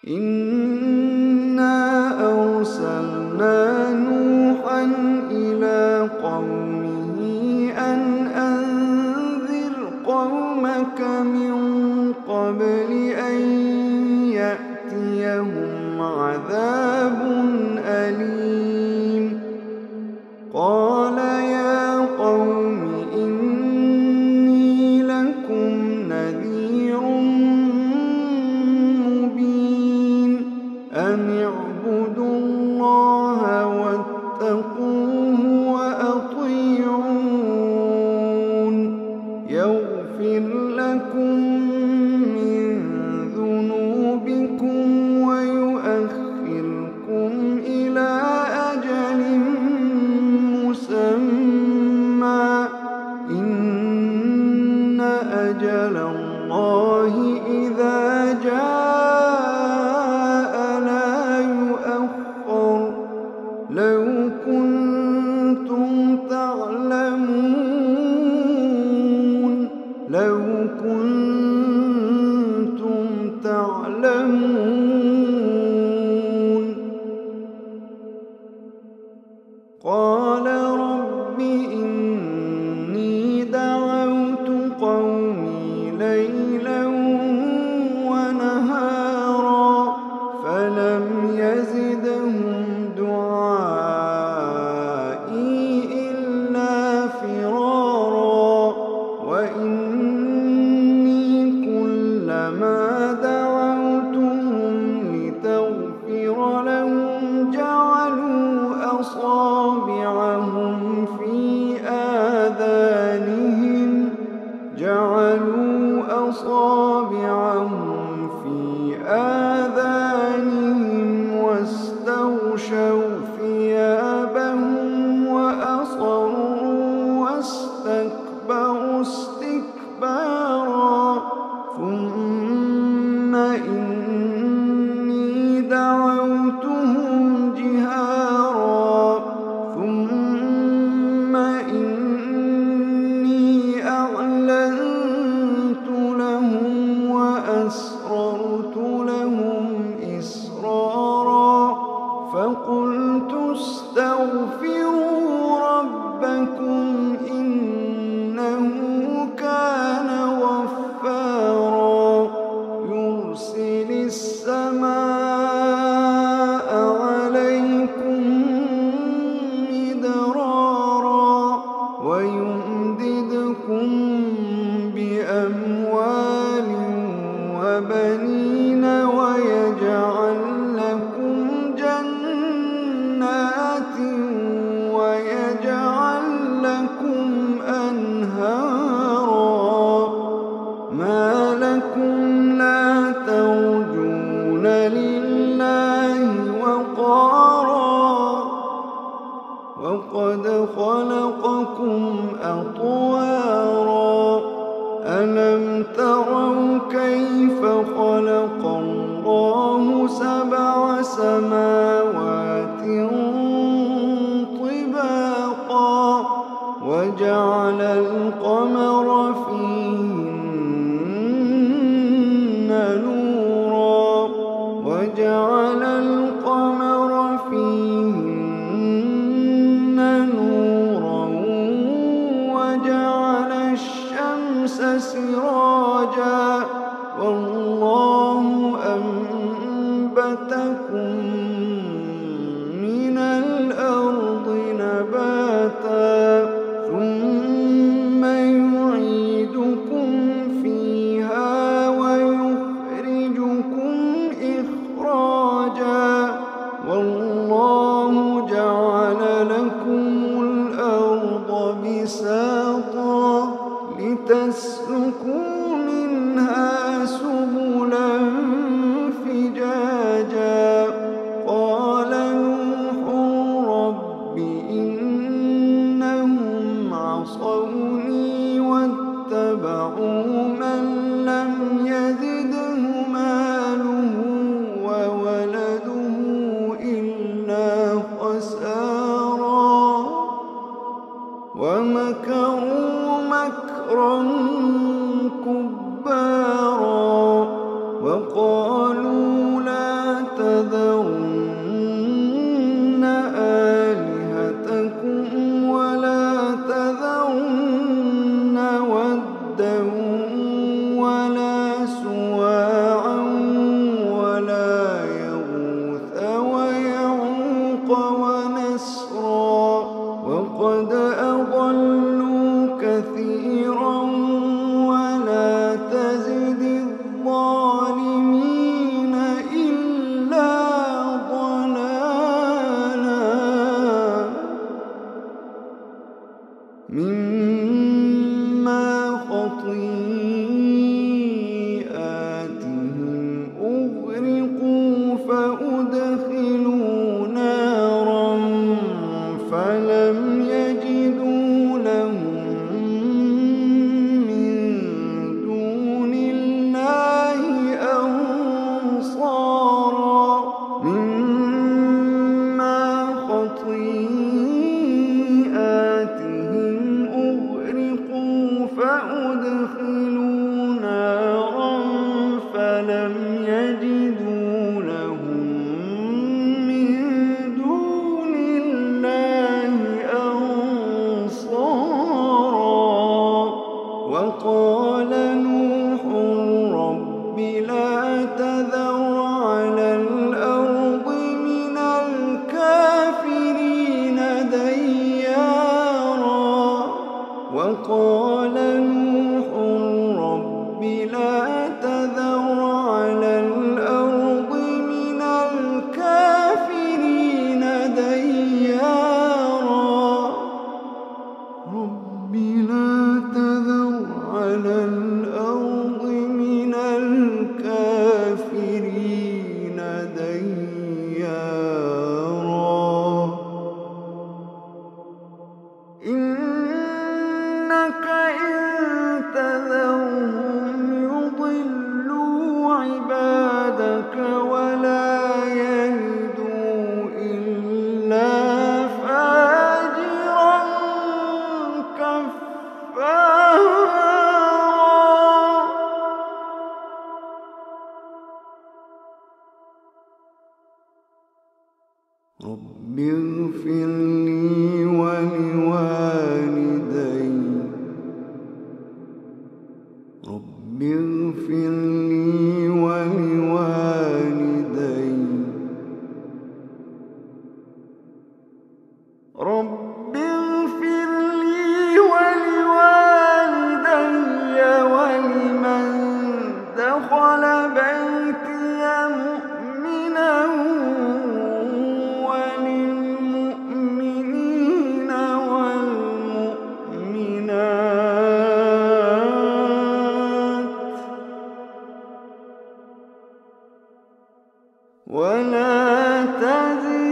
إنا أرسلنا نوحا إلى قومه أن أنذر قومك من قبل أن يأتيهم عذاب أليم. قال يا قوم إني لكم نذير مبين أن اعبدوا الله واتقوه وأطيعون يغفر لكم من ذنوبكم ويؤخركم إلى أجل مسمى إن أجل الله إذا جاء لا يؤخر لو كنتم تعلمون قال رب إني دعوت قومي ليلا ونهارا فلم يزدهم دعائي إلا فرارا وإني كلما دعوتهم لتغفر لهم جعلوا أصابعهم في آذانهم واستغشوا ثيابهم وأصروا واستكبروا استكبارا ثم إني دعوتهم جهارا ثم إني أعلنت لهم وأسررت لهم إسرارا فقلت استغفروا ربكم إنه كان غفارا يرسل السماء عليكم مدرارا ويمددكم بأموال وبنين ويجعل لكم جنات ويجعل لكم أنهارا ما لكم لا ترجون لله وقارا وقد خلقكم أطوارا ألم تروا كيف خلق الله سبع سماوات طباقا وجعل القمر فيهن نورا وجعل القمر فيهن نورا وجعل الشمس سراجا والله أنبتكم من الأرض نباتا ثم يعيدكم فيها ويخرجكم إخراجا والله جعل لكم الأرض بساطا لتسلكوا منها سبلا فجاجا قال نوح رب إنهم عصوني واتبعوا من لم يزده ماله وولده إلا خسارا ومكروا مكرا كبارا وقالوا لا مما خطيئاتهم أغرقوا فأدخلوا نارا فلم يجدوا لهم من دون الله أنصارا مما خطيئاتهم أغرقوا فأدخلوا نارا فلم يجدوا لهم من دون الله أنصارا وقال نوح رب لا تذر على الأرض من الكافرين ديارا وقال نوح رب لا تذر على الأرض من الكافرين ديارا رب لا تذر على الأرض من الكافرين ديارا إنك إن تذرهم يضلوا عبادك ولا يلدوا إلا فاجرا كفارا رب اغفر لي ولوالدي رب اغفر لي ولوالدي رب اغفر لي ولوالدي ولمن دخل بيتي مؤمنا وللمؤمنين والمؤمنات ولا تزد